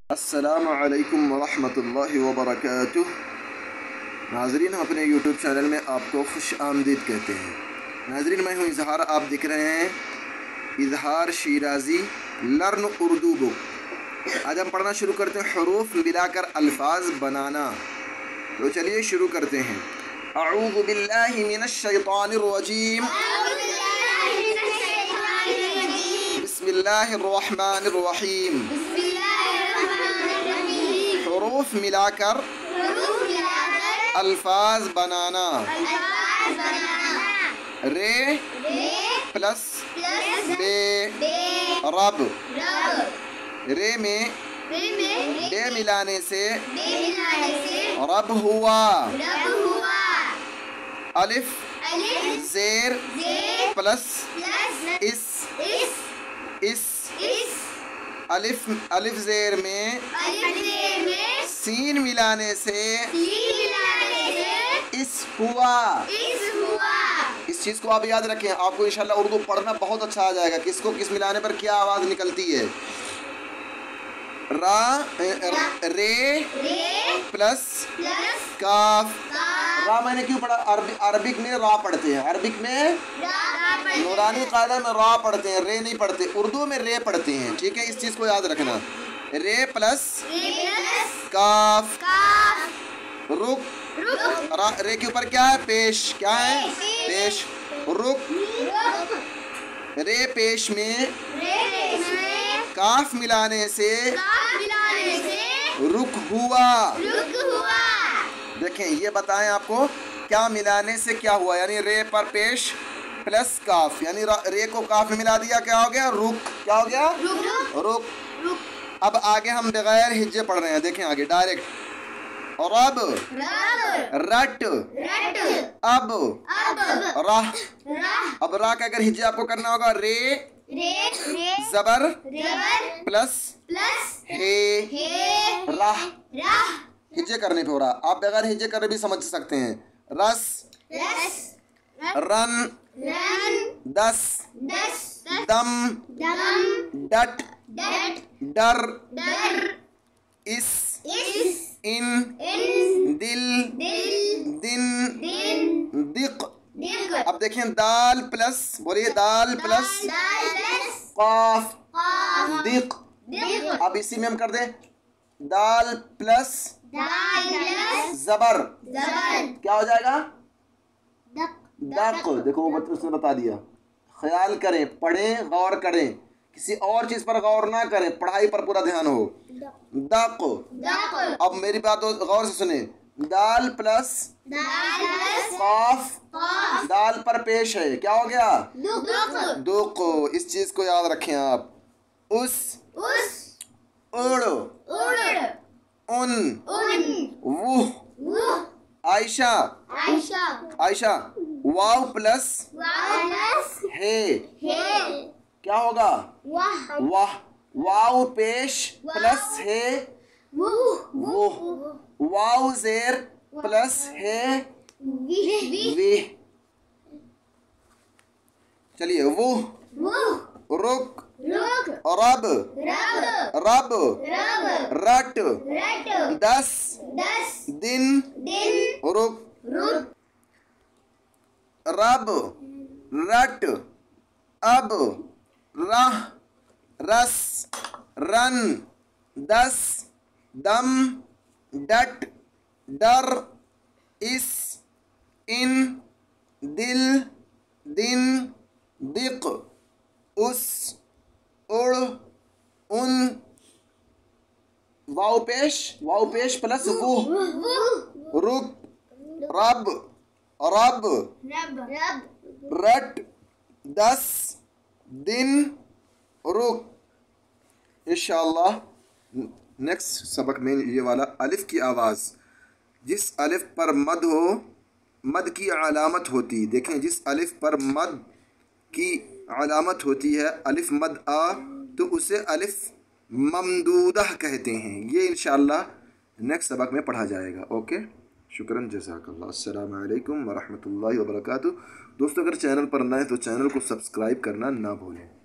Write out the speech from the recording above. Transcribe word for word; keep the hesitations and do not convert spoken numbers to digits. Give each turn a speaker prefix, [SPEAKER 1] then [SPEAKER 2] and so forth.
[SPEAKER 1] अस्सलामु अलैकुम वरहमतुल्लाहि वबरकातुह। नाजरीन, हम अपने यूट्यूब चैनल में आपको खुश आमदीद कहते हैं। नाजरीन, मैं हूँ इजहार, आप दिख रहे हैं इजहार शिराजी लर्न उर्दू बुक। आज हम पढ़ना शुरू करते हैं हरूफ मिलाकर अल्फाज बनाना। तो चलिए शुरू करते हैं। अऊज़ु बिल्लाहि मिनश शैतानिर रजीम, बिस्मिल्लाहिर रहमानिर रहीम। हरूफ मिलाकर अल्फाज बनाना। रे प्लस बे रब। रे में बे मिलाने से रब हुआ। अलिफ जेर प्लस इस इस अलिफ अलिफ जेर में सीन मिलाने से इस हुआ। इस चीज़ को आप याद रखें, आपको इंशाल्लाह उर्दू पढ़ना बहुत अच्छा आ जाएगा। किसको किस मिलाने पर क्या आवाज़ निकलती है। रा रे प्लस काफ। रा मैंने क्यों पढ़ा? अरबी अरबिक में रा पढ़ते हैं, अरबिक में नूरानी कायदा में रा पढ़ते हैं, रे नहीं पढ़ते। उर्दू में रे पढ़ते हैं, ठीक है। इस चीज़ को याद रखना। रे प्लस काफ। रुक, रा, रे के ऊपर क्या है? पेश। क्या है? पेश। रुक। रे पेश में काफ मिलाने से रुक हुआ। देखें, ये बताएं आपको क्या मिलाने से क्या हुआ। यानी रे पर पेश प्लस काफ, यानी रे को काफ में मिला दिया, क्या हो गया? रुक। क्या हो गया? रुक। अब आगे हम बगैर हिज्जे पढ़ रहे हैं। देखें आगे डायरेक्ट। रब, रट, अब, राह। अब रा का अगर हिज्जे आपको करना होगा, रे जबर प्लस हे राह। हिज्जे करने पे हो रहा। आप बगैर हिज्जे कर भी समझ सकते हैं। रस, रन, दस, दम, डट, डर, इस, इन, दिल, दिन, दिक। अब देखें, दाल प्लस, बोलिए दाल प्लस काफ, दिक। अब इसी में हम कर दें दाल प्लस जबर, क्या हो जाएगा? दक। देखो उसने बता दिया। ख्याल करें, पढ़ें, गौर करें, किसी और चीज पर गौर ना करें, पढ़ाई पर पूरा ध्यान हो। दक। अब मेरी बात गौर से सुने। दाल प्लस काफ, दाल पर पेश है, क्या हो गया? दुक। इस चीज को याद रखें आप। उस, उड़, उन, वुह, आयशा, आयशा। वाव प्लस है, क्या होगा? वाह। वाव पेश प्लस है वो। वाव जेर प्लस है वे। चलिए, वो, रुक, रब, रब, रट, दस, दिन, रुक, रब, रट, अब, राह, रस, रन, दस, दम, डट, डर, इस, इन, दिल, दिन, दिक, उस, उड़, उन, वाव पेश, वाव पेश प्लस वो, रुक, रब, रब, रट, दस, दिन, रुक। इंशाअल्लाह नेक्स्ट सबक में ये वाला अलिफ की आवाज़, जिस अलिफ पर मद हो, मद की अलामत होती। देखें, जिस अलिफ पर मद की अलामत होती है, अलिफ मद आ, तो उसे अलिफ ममदूदह कहते हैं। ये इंशाअल्लाह नेक्स्ट सबक में पढ़ा जाएगा। ओके, शुक्रन, जज़ाकल्लाह। अस्सलामु अलैकुम वरहमतुल्लाहि वबरकातुहू। दोस्तों, अगर चैनल पर नए तो चैनल को सब्सक्राइब करना ना भूलें।